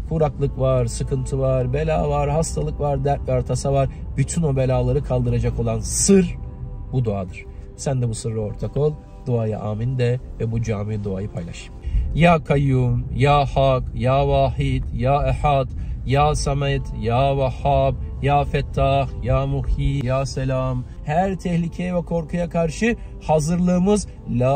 Kuraklık var, sıkıntı var, bela var, hastalık var, dert var, tasa var. Bütün o belaları kaldıracak olan sır bu duadır. Sen de bu sırra ortak ol. Duaya amin de ve bu cami duayı paylaş. Ya Kayyum, Ya Hak, Ya Vahid, Ya Ehad, Ya Samet, Ya Vahhab, Ya Fettah, Ya Muhyi, Ya Selam. Her tehlikeye ve korkuya karşı hazırlığımız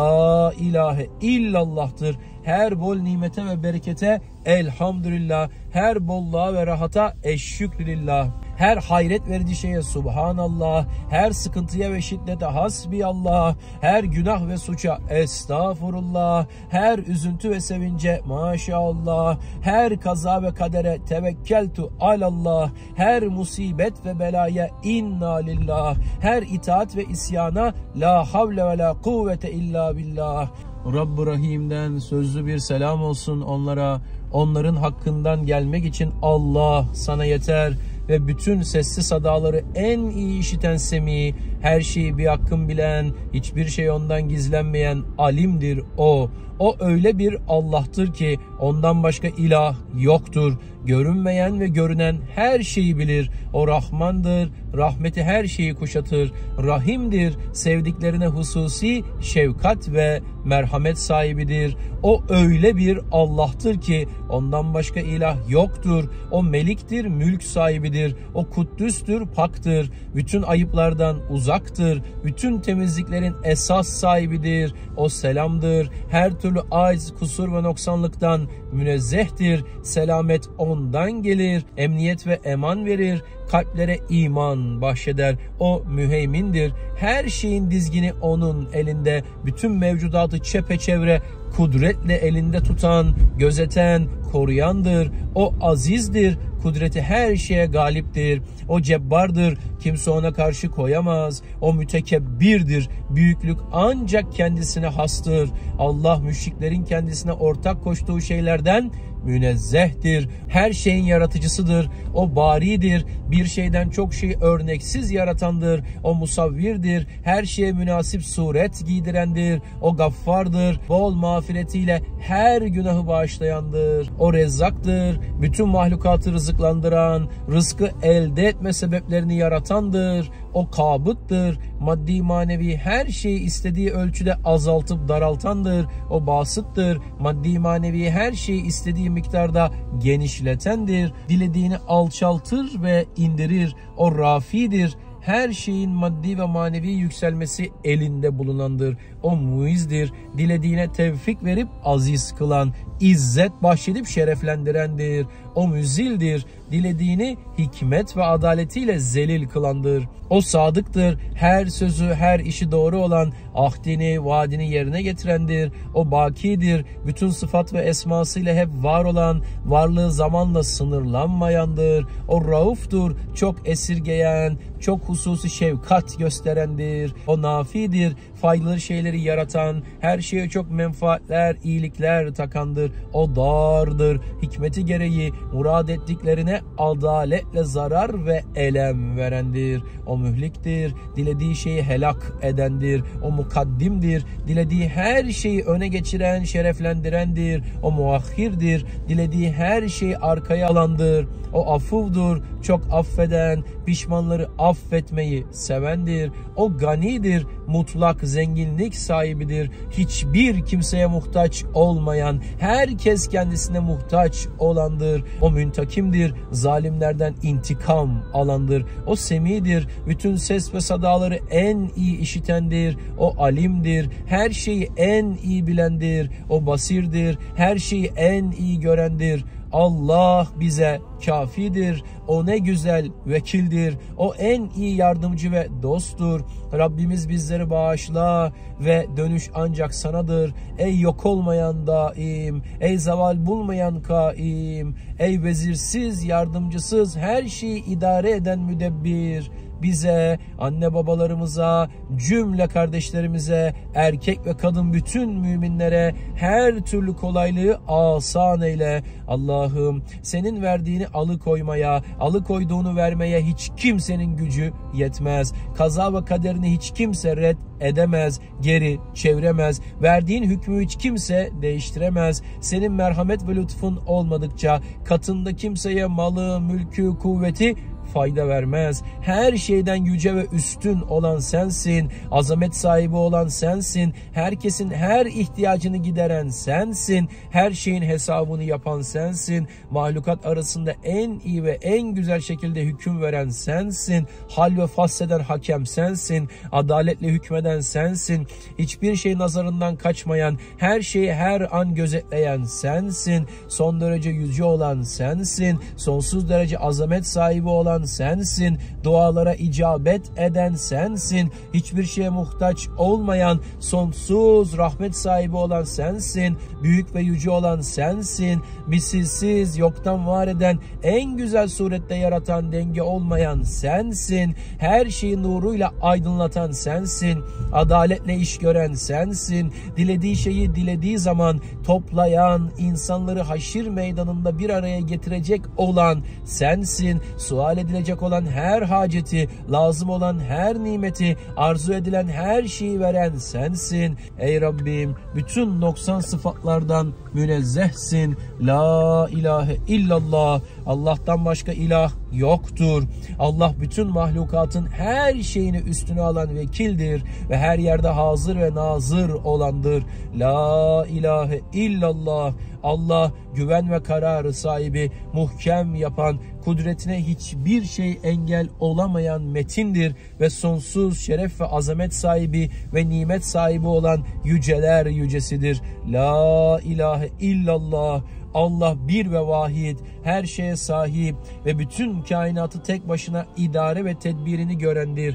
La ilahe illallah'tır. Her bol nimete ve berekete elhamdülillah. Her bolluğa ve rahata eşşükrülillah. Her hayret verici şeye subhanallah. Her sıkıntıya ve şiddete hasbiyallah. Her günah ve suça estağfurullah. Her üzüntü ve sevince maşallah. Her kaza ve kadere tevekkeltu alallah. Her musibet ve belaya inna lillah. Her itaat ve isyana la havle ve la kuvvete illa billah. Rabb-ı Rahim'den sözlü bir selam olsun onlara. Onların hakkından gelmek için Allah sana yeter ve bütün sessiz sadaları en iyi işiten Semi, her şeyi bir hakkın bilen, hiçbir şey ondan gizlenmeyen alimdir o. O öyle bir Allah'tır ki ondan başka ilah yoktur. Görünmeyen ve görünen her şeyi bilir. O Rahmandır, rahmeti her şeyi kuşatır. Rahimdir, sevdiklerine hususi şefkat ve merhamet sahibidir. O öyle bir Allah'tır ki ondan başka ilah yoktur. O meliktir, mülk sahibidir. O kuddüstür, paktır. Bütün ayıplardan uzaktır. Bütün temizliklerin esas sahibidir. O selamdır. Her türlü aciz, kusur ve noksanlıktan münezzehtir. Selamet ondan gelir. Emniyet ve eman verir. Kalplere iman bahşeder. O müheymindir. Her şeyin dizgini onun elinde. Bütün mevcudatı çepeçevre kudretle elinde tutan, gözeten, koruyandır. O azizdir. Kudreti her şeye galiptir. O cebbardır. Kimse ona karşı koyamaz. O mütekebbirdir. Büyüklük ancak kendisine hastır. Allah müşriklerin kendisine ortak koştuğu şeylerden münezzehtir. Her şeyin yaratıcısıdır. O baridir. Bir şeyden çok şeyi örneksiz yaratandır. O musavvirdir. Her şeye münasip suret giydirendir. O gaffardır. Bol mağfiretiyle her günahı bağışlayandır. O rezzaktır. Bütün mahlukatı rızıklandıran, rızkı elde etme sebeplerini yaratandır. O kabıttır. Maddi manevi her şeyi istediği ölçüde azaltıp daraltandır. O basıttır. Maddi manevi her şeyi istediği miktarda genişletendir. Dilediğini alçaltır ve indirir. O rafidir. Her şeyin maddi ve manevi yükselmesi elinde bulunandır. O muizdir. Dilediğine tevfik verip aziz kılan, izzet bahşedip şereflendirendir. O müzildir. Dilediğini hikmet ve adaletiyle zelil kılandır. O sadıktır. Her sözü, her işi doğru olan, ahdini, vaadini yerine getirendir. O bakidir. Bütün sıfat ve esmasıyla hep var olan, varlığı zamanla sınırlanmayandır. O rauftur. Çok esirgeyen, çok hususi şefkat gösterendir. O nafidir. Faydalı şeyleri yaratan, her şeye çok menfaatler, iyilikler takandır. O dardır. Hikmeti gereği murad ettiklerine adaletle zarar ve elem verendir. O mühliktir. Dilediği şeyi helak edendir. O mukaddimdir. Dilediği her şeyi öne geçiren, şereflendirendir. O muahhirdir. Dilediği her şeyi arkaya alandır. O afuvdur. Çok affeden, pişmanları affetmeyi sevendir. O ganidir. Mutlak zenginlik sahibidir. Hiçbir kimseye muhtaç olmayan, herkes kendisine muhtaç olandır. O müntakimdir. Zalimlerden intikam alandır. O semidir. Bütün ses ve sadaları en iyi işitendir. O alimdir. Her şeyi en iyi bilendir. O basirdir. Her şeyi en iyi görendir. Allah bize kafidir. O ne güzel vekildir. O en iyi yardımcı ve dosttur. Rabbimiz bizleri bağışla ve dönüş ancak sanadır. Ey yok olmayan daim, ey zeval bulmayan kaim, ey vezirsiz, yardımcısız, her şeyi idare eden müdebbir. bize, anne babalarımıza, cümle kardeşlerimize, erkek ve kadın bütün müminlere her türlü kolaylığı asan eyle. Allah'ım senin verdiğini alıkoymaya, alıkoyduğunu vermeye hiç kimsenin gücü yetmez. Kaza ve kaderini hiç kimse red edemez, geri çeviremez. Verdiğin hükmü hiç kimse değiştiremez. Senin merhamet ve lütfun olmadıkça katında kimseye malı, mülkü, kuvveti fayda vermez. Her şeyden yüce ve üstün olan sensin. Azamet sahibi olan sensin. Herkesin her ihtiyacını gideren sensin. Her şeyin hesabını yapan sensin. Mahlukat arasında en iyi ve en güzel şekilde hüküm veren sensin. Hal ve fasleden hakem sensin. Adaletle hükmeden sensin. Hiçbir şey nazarından kaçmayan, her şeyi her an gözetleyen sensin. Son derece yüce olan sensin. Sonsuz derece azamet sahibi olan sensin. Dualara icabet eden sensin. Hiçbir şeye muhtaç olmayan, sonsuz rahmet sahibi olan sensin. Büyük ve yüce olan sensin. Misilsiz, yoktan var eden, en güzel surette yaratan, denge olmayan sensin. Her şeyi nuruyla aydınlatan sensin. Adaletle iş gören sensin. Dilediği şeyi dilediği zaman toplayan, insanları haşir meydanında bir araya getirecek olan sensin. Sual edilecek olan her haceti, lazım olan her nimeti, arzu edilen her şeyi veren sensin. Ey Rabbim, bütün noksan sıfatlardan münezzehsin. La ilahe illallah. Allah'tan başka ilah yoktur. Allah bütün mahlukatın her şeyini üstüne alan vekildir ve her yerde hazır ve nazır olandır. La ilahe illallah. Allah güven ve kararı sahibi, muhkem yapan, kudretine hiçbir şey engel olamayan metindir ve sonsuz şeref ve azamet sahibi ve nimet sahibi olan yüceler yücesidir. La ilahe illallah. Allah bir ve vahid, her şeye sahip ve bütün kainatı tek başına idare ve tedbirini görendir.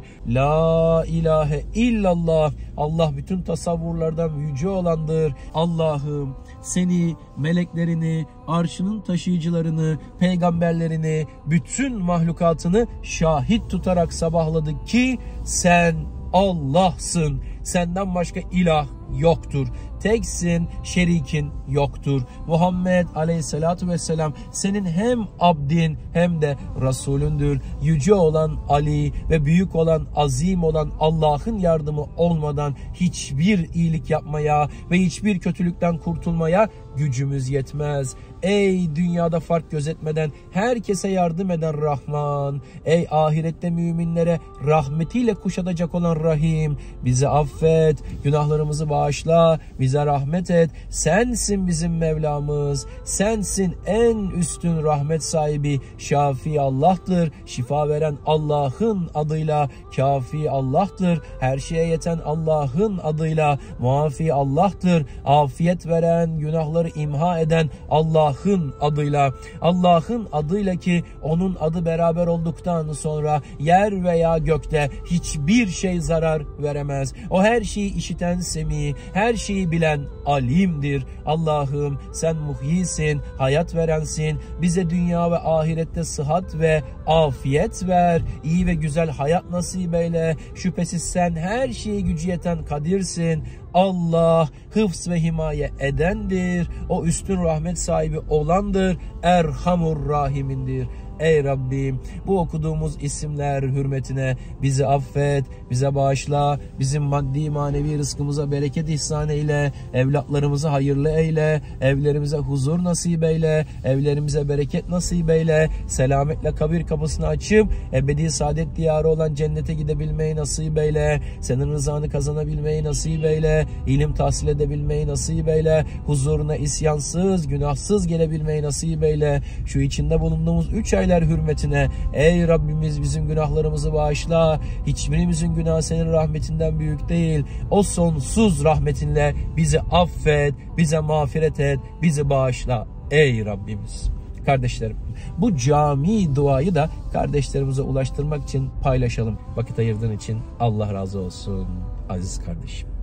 La ilahe illallah. Allah bütün tasavvurlardan yüce olandır. Allah'ım seni, meleklerini, arşının taşıyıcılarını, peygamberlerini, bütün mahlukatını şahit tutarak sabahladık ki sen Allah'sın. Senden başka ilah yoktur. Teksin, şerikin yoktur. Muhammed Aleyhisselatü Vesselam senin hem abdin hem de Resulündür. Yüce olan Ali ve büyük olan, azim olan Allah'ın yardımı olmadan hiçbir iyilik yapmaya ve hiçbir kötülükten kurtulmaya gücümüz yetmez. Ey dünyada fark gözetmeden herkese yardım eden Rahman, ey ahirette müminlere rahmetiyle kuşatacak olan Rahim, bizi affet, günahlarımızı bağışla, bize rahmet et. Sensin bizim Mevlamız, sensin en üstün rahmet sahibi. Şafi Allah'tır, şifa veren Allah'ın adıyla. Kafi Allah'tır, her şeye yeten Allah'ın adıyla. Muafi Allah'tır, afiyet veren, günahları imha eden Allah'ın adıyla. Allah'ın adıyla ki onun adı beraber olduktan sonra yer veya gökte hiçbir şey zarar veremez. O her şeyi işiten Semi, her şeyi bilen Alim'dir. Allah'ım sen muhyisin, hayat verensin. Bize dünya ve ahirette sıhhat ve afiyet ver. İyi ve güzel hayat nasip eyle. Şüphesiz sen her şeye gücü yeten kadirsin. Allah hıfz ve himaye edendir. O üstün rahmet sahibi olandır. Erhamur Rahimindir. Ey Rabbim, bu okuduğumuz isimler hürmetine bizi affet, bize bağışla, bizim maddi manevi rızkımıza bereket ihsan eyle, evlatlarımızı hayırlı eyle, evlerimize huzur nasip eyle, evlerimize bereket nasip eyle, selametle kabir kapısını açıp ebedi saadet diyarı olan cennete gidebilmeyi nasip eyle, senin rızanı kazanabilmeyi nasip eyle, ilim tahsil edebilmeyi nasip eyle, huzuruna isyansız, günahsız gelebilmeyi nasip eyle. Şu içinde bulunduğumuz 3 aylar hürmetine ey Rabbimiz bizim günahlarımızı bağışla. Hiçbirimizin günahı senin rahmetinden büyük değil. O sonsuz rahmetinle bizi affet, bize mağfiret et, bizi bağışla ey Rabbimiz. Kardeşlerim, bu cami duayı da kardeşlerimize ulaştırmak için paylaşalım. Vakit ayırdığın için Allah razı olsun aziz kardeşim.